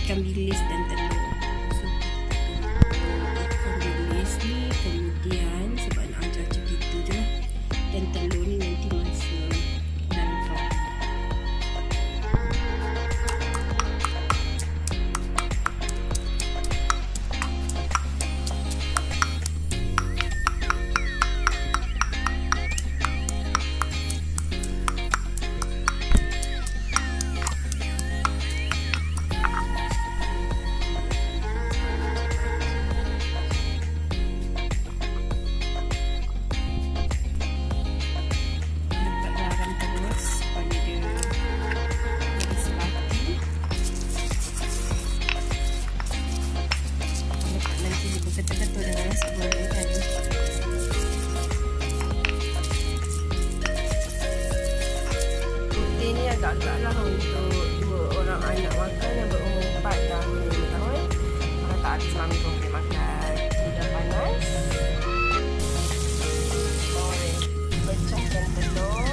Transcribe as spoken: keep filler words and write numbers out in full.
ikan bilis dan telur. So ikan bilis ni kemudian sebab nak ajar macam gitu je lah. Dan telur ni nanti masa dalam vlog. Ketul-ketul dengan nasi goreng tadi. Putih ni agak-agak lah untuk dua orang anak makan yang berumur empat dan lima tahun. Kalau tak ada suami pun boleh makan. Sudah panas. Goreng. Pecahkan telur.